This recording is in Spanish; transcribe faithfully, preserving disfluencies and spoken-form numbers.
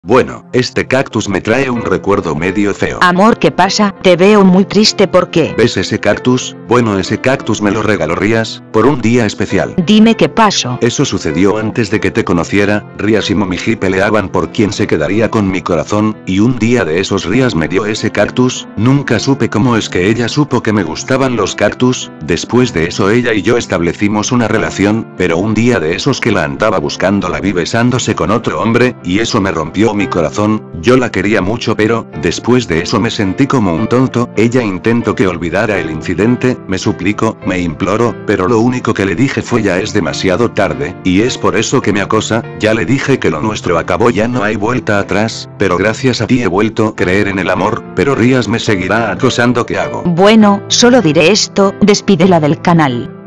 Bueno, este cactus me trae un recuerdo medio feo. Amor, ¿qué pasa? Te veo muy triste, ¿por qué? ¿Ves ese cactus? Bueno, ese cactus me lo regaló Rías, por un día especial. Dime qué pasó. Eso sucedió antes de que te conociera. Rías y Momiji peleaban por quién se quedaría con mi corazón, y un día de esos Rías me dio ese cactus. Nunca supe cómo es que ella supo que me gustaban los cactus. Después de eso ella y yo establecimos una relación, pero un día de esos que la andaba buscando la vi besándose con otro hombre, y eso me rompió mi corazón. Yo la quería mucho, pero después de eso me sentí como un tonto. Ella intentó que olvidara el incidente, me suplicó, me imploró, pero lo único que le dije fue ya es demasiado tarde, y es por eso que me acosa. Ya le dije que lo nuestro acabó, ya no hay vuelta atrás, pero gracias a ti he vuelto a creer en el amor, pero Rías me seguirá acosando, ¿qué hago? Bueno, solo diré esto, despídela del canal.